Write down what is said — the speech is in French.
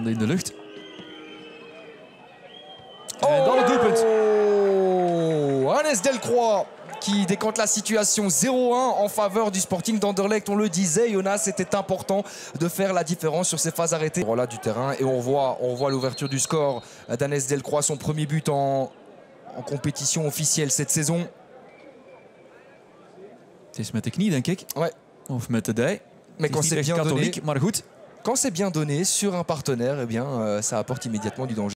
In de lucht. En dan het doelpunt. Hannes Delcroix qui décante la situation 0-1 en faveur du Sporting d'Anderlecht. On le disait, Jonas, c'était important de faire la différence sur ces phases arrêtées. Voilà du terrain et on voit l'ouverture du score d'Hannes Delcroix, son premier but en compétition officielle cette saison. Het is met de knie, denk ik. Ouais. Of met de dij. Mais quand c'est bien donné, maar goed. quand c'est bien donné sur un partenaire, eh bien, ça apporte immédiatement du danger.